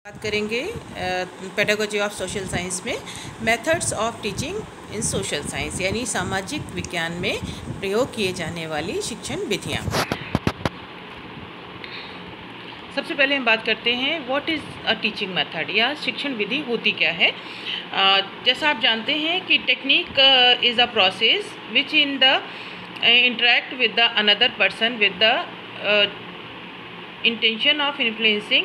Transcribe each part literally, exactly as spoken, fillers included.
बात करेंगे pedagogy of social science में methods of teaching in social science यानी सामाजिक विज्ञान में प्रयोग किए जाने वाली शिक्षण विधियाँ। सबसे पहले हम बात करते हैं what is a teaching method या शिक्षण विधि होती क्या है। uh, जैसा आप जानते हैं कि technique is a process which in the interact with the another person with the intention of influencing,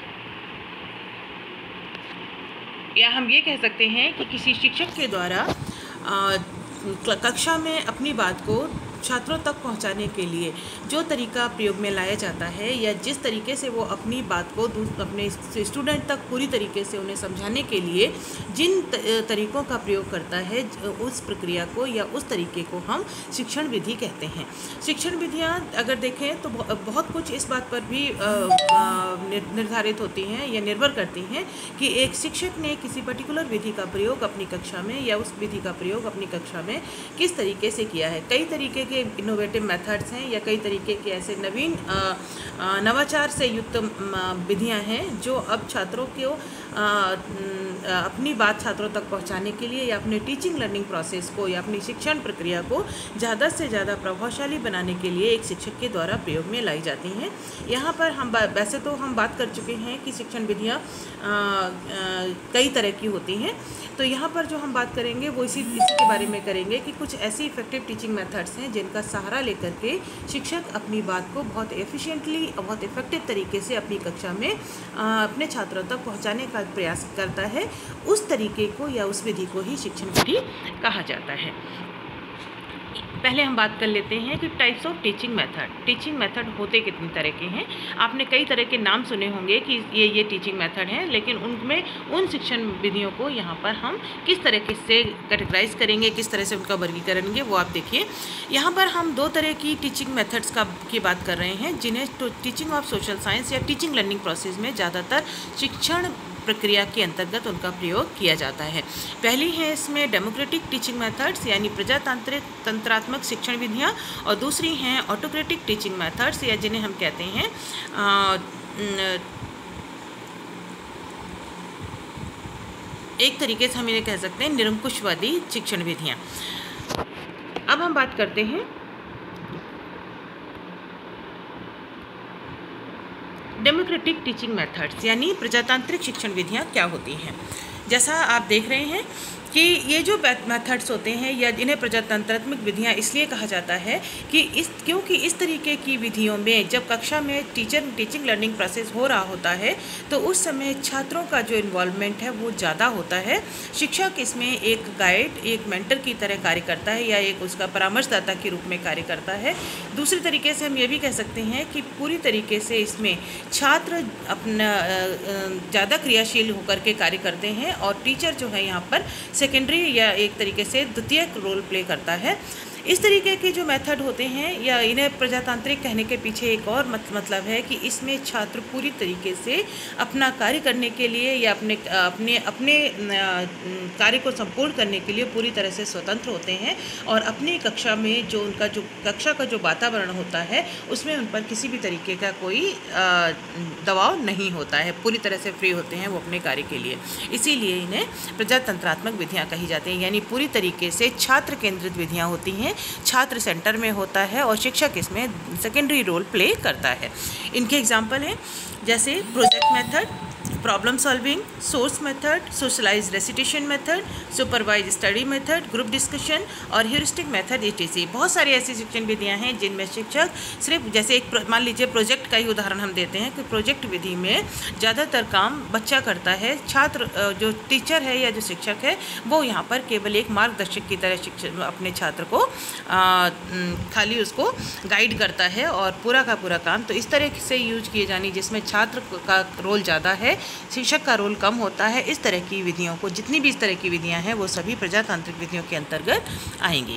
या हम ये कह सकते हैं कि किसी शिक्षक के द्वारा कक्षा में अपनी बात को छात्रों तक पहुंचाने के लिए जो तरीका प्रयोग में लाया जाता है या जिस तरीके से वो अपनी बात को अपने स्टूडेंट तक पूरी तरीके से उन्हें समझाने के लिए जिन तरीक़ों का प्रयोग करता है, उस प्रक्रिया को या उस तरीके को हम शिक्षण विधि कहते हैं। शिक्षण विधियाँ अगर देखें तो बहुत कुछ इस बात पर भी निर्धारित होती हैं या निर्भर करती हैं कि एक शिक्षक ने किसी पर्टिकुलर विधि का प्रयोग अपनी कक्षा में या उस विधि का प्रयोग अपनी कक्षा में किस तरीके से किया है। कई तरीके के इनोवेटिव मेथड्स हैं या कई तरीके के ऐसे नवीन नवाचार से युक्त विधियां हैं जो अब छात्रों को अपनी बात छात्रों तक पहुंचाने के लिए या अपने टीचिंग लर्निंग प्रोसेस को या अपनी शिक्षण प्रक्रिया को ज़्यादा से ज़्यादा प्रभावशाली बनाने के लिए एक शिक्षक के द्वारा प्रयोग में लाई जाती हैं। यहाँ पर हम वैसे तो हम बात कर चुके हैं कि शिक्षण विधियाँ कई तरह की होती हैं, तो यहाँ पर जो हम बात करेंगे वो इसी इसी के बारे में करेंगे कि कुछ ऐसी इफेक्टिव टीचिंग मेथड्स हैं जिनका सहारा लेकर के शिक्षक अपनी बात को बहुत एफिशिएंटली बहुत इफेक्टिव तरीके से अपनी कक्षा में अपने छात्रों तक पहुँचाने का प्रयास करता है। उस तरीके को या उस विधि को ही शिक्षण विधि कहा जाता है। पहले हम बात कर लेते हैं कि types of teaching method. Teaching method होते कितनी तरह के हैं। आपने कई तरह के नाम सुने होंगे कि ये ये टीचिंग मेथड हैं, लेकिन उनमें उन शिक्षण विधियों को यहाँ पर हम किस तरह से कैटेगराइज करेंगे, किस तरह से उनका वर्गीकरण करेंगे, वो आप देखिए। यहाँ पर हम दो तरह की टीचिंग मेथड्स का की बात कर रहे हैं जिन्हें टीचिंग ऑफ सोशल साइंस या टीचिंग लर्निंग प्रोसेस में ज़्यादातर शिक्षण प्रक्रिया के अंतर्गत उनका प्रयोग किया जाता है। पहली है इसमें डेमोक्रेटिक टीचिंग मेथड्स यानी प्रजातांत्रिक तंत्रात्मक शिक्षण विधियाँ, और दूसरी हैं ऑटोक्रेटिक टीचिंग मेथड्स या जिन्हें हम कहते हैं आ, एक तरीके से हम इन्हें कह सकते हैं निरंकुशवादी शिक्षण विधियाँ। अब हम बात करते हैं डेमोक्रेटिक टीचिंग मेथड्स यानी प्रजातांत्रिक शिक्षण विधियाँ क्या होती हैं। जैसा आप देख रहे हैं कि ये जो मेथड्स होते हैं या इन्हें प्रजातंत्रात्मक विधियाँ इसलिए कहा जाता है कि इस क्योंकि इस तरीके की विधियों में जब कक्षा में टीचर टीचिंग लर्निंग प्रोसेस हो रहा होता है तो उस समय छात्रों का जो इन्वॉल्वमेंट है वो ज़्यादा होता है। शिक्षक इसमें एक गाइड, एक मेंटर की तरह कार्य करता है या एक उसका परामर्शदाता के रूप में कार्य करता है। दूसरी तरीके से हम ये भी कह सकते हैं कि पूरी तरीके से इसमें छात्र अपना ज़्यादा क्रियाशील होकर के कार्य करते हैं और टीचर जो है यहाँ पर सेकेंडरी या एक तरीके से द्वितीयक रोल प्ले करता है। इस तरीके के जो मेथड होते हैं या इन्हें प्रजातांत्रिक कहने के पीछे एक और मत, मतलब है कि इसमें छात्र पूरी तरीके से अपना कार्य करने के लिए या अपने अपने अपने कार्य को संपूर्ण करने के लिए पूरी तरह से स्वतंत्र होते हैं और अपनी कक्षा में जो उनका जो कक्षा का जो वातावरण होता है उसमें उन पर किसी भी तरीके का कोई दबाव नहीं होता है, पूरी तरह से फ्री होते हैं वो अपने कार्य के लिए। इसीलिए इन्हें प्रजातंत्रात्मक विधियाँ कही जाती हैं, यानी पूरी तरीके से छात्र केंद्रित विधियाँ होती हैं, छात्र सेंटर में होता है और शिक्षक इसमें सेकेंडरी रोल प्ले करता है। इनके एग्जाम्पल हैं जैसे project method, problem solving, source method, socialize recitation method, supervise study method, group discussion और ह्यूरिस्टिक मेथड इटीसी। बहुत सारी ऐसी शिक्षण विधियां हैं जिनमें शिक्षक सिर्फ जैसे एक मान लीजिए प्रोजेक्ट का ही उदाहरण हम देते हैं कि प्रोजेक्ट विधि में ज़्यादातर काम बच्चा करता है, छात्र जो टीचर है या जो शिक्षक है वो यहाँ पर केवल एक मार्गदर्शक की तरह शिक्षक अपने छात्र को आ, खाली उसको गाइड करता है और पूरा का पूरा काम तो इस तरह से यूज किए जानी जिसमें छात्र का रोल ज़्यादा है, शिक्षक का रोल कम होता है। इस तरह की विधियों को जितनी भी इस तरह की विधियां हैं वो सभी प्रजातांत्रिक विधियों के अंतर्गत आएंगी।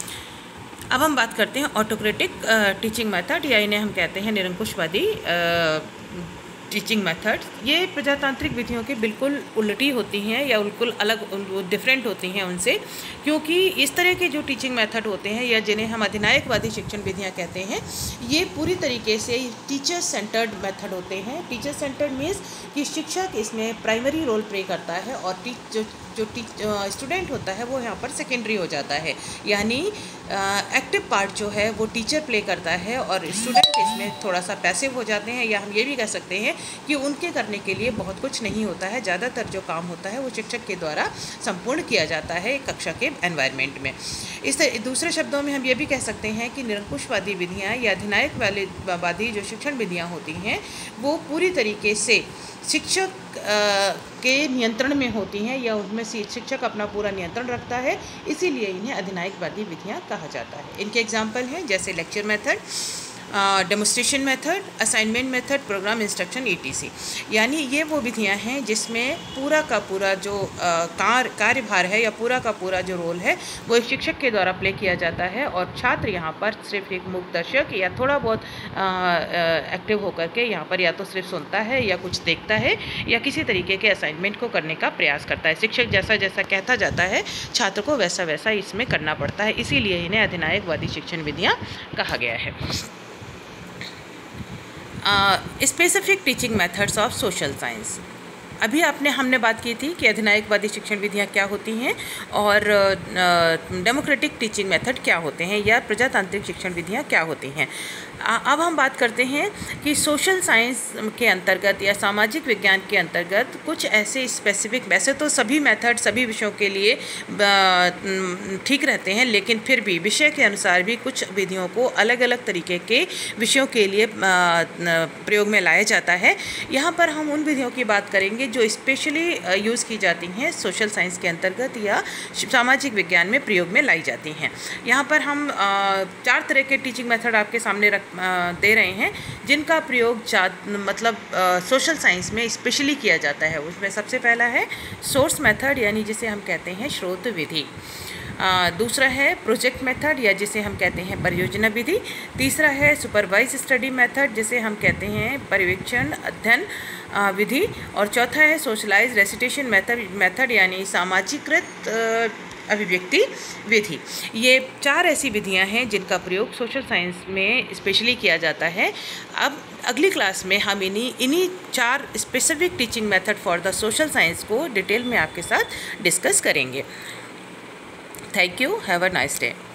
अब हम बात करते हैं ऑटोक्रेटिक टीचिंग मेथड या इन्हें हम कहते हैं निरंकुशवादी टीचिंग मेथड्स ये प्रजातांत्रिक विधियों के बिल्कुल उल्टी होती हैं या बिल्कुल अलग डिफरेंट होती हैं उनसे, क्योंकि इस तरह के जो टीचिंग मेथड होते हैं या जिन्हें हम अधिनायकवादी शिक्षण विधियां कहते हैं, ये पूरी तरीके से टीचर सेंटर्ड मेथड होते हैं। टीचर सेंटर्ड मीन्स कि शिक्षक इसमें प्राइमरी रोल प्ले करता है और टीच जो जो स्टूडेंट होता है वो यहाँ पर सेकेंडरी हो जाता है, यानी एक्टिव पार्ट जो है वो टीचर प्ले करता है और स्टूडेंट इसमें थोड़ा सा पैसिव हो जाते हैं, या हम ये भी कह सकते हैं कि उनके करने के लिए बहुत कुछ नहीं होता है। ज़्यादातर जो काम होता है वो शिक्षक के द्वारा संपूर्ण किया जाता है कक्षा के एनवायरनमेंट में। इस दूसरे शब्दों में हम ये भी कह सकते हैं कि निरंकुशवादी विधियाँ या अधिनायकवादी जो शिक्षण विधियाँ होती हैं वो पूरी तरीके से शिक्षक के नियंत्रण में होती हैं या उनमें से शिक्षक अपना पूरा नियंत्रण रखता है, इसीलिए इन्हें अधिनायकवादी विधियां कहा जाता है। इनके एग्जाम्पल हैं जैसे lecture method, demonstration method, assignment method, programme instruction, etc. यानी ये वो विधियां हैं जिसमें पूरा का पूरा जो कार्य कार्यभार है या पूरा का पूरा जो रोल है वो एक शिक्षक के द्वारा प्ले किया जाता है और छात्र यहाँ पर सिर्फ एक मूक दर्शक या थोड़ा बहुत एक्टिव होकर के यहाँ पर या तो सिर्फ सुनता है या कुछ देखता है या किसी तरीके के असाइनमेंट को करने का प्रयास करता है। शिक्षक जैसा जैसा कहता जाता है छात्र को वैसा वैसा इसमें करना पड़ता है, इसीलिए इन्हें अधिनायकवादी शिक्षण विधियाँ कहा गया है। Specific teaching methods of social science. अभी आपने हमने बात की थी कि अधिनायकवादी शिक्षण विधियाँ क्या होती हैं और डेमोक्रेटिक टीचिंग मेथड क्या होते हैं या प्रजातांत्रिक शिक्षण विधियाँ क्या होती हैं। अब हम बात करते हैं कि सोशल साइंस के अंतर्गत या सामाजिक विज्ञान के अंतर्गत कुछ ऐसे स्पेसिफिक, वैसे तो सभी मेथड सभी विषयों के लिए ठीक रहते हैं, लेकिन फिर भी विषय के अनुसार भी कुछ विधियों को अलग अलग तरीके के विषयों के लिए प्रयोग में लाया जाता है। यहाँ पर हम उन विधियों की बात करेंगे जो स्पेशली यूज़ की जाती हैं सोशल साइंस के अंतर्गत या सामाजिक विज्ञान में प्रयोग में लाई जाती हैं। यहाँ पर हम चार तरह के टीचिंग मेथड आपके सामने रख दे रहे हैं जिनका प्रयोग मतलब सोशल साइंस में स्पेशली किया जाता है। उसमें सबसे पहला है सोर्स मेथड, यानी जिसे हम कहते हैं स्रोत विधि। आ, दूसरा है प्रोजेक्ट मेथड या जिसे हम कहते हैं परियोजना विधि। तीसरा है सुपरवाइज स्टडी मेथड जिसे हम कहते हैं पर्यवेक्षण अध्ययन विधि। और चौथा है सोशलाइज रेसिटेशन मेथड मेथड यानी सामाजिकृत अभिव्यक्ति विधि। ये चार ऐसी विधियां हैं जिनका प्रयोग सोशल साइंस में स्पेशली किया जाता है। अब अगली क्लास में हम इन्हीं इन्हीं चार specific teaching method for the social science को डिटेल में आपके साथ डिस्कस करेंगे। Thank you. Have a nice day.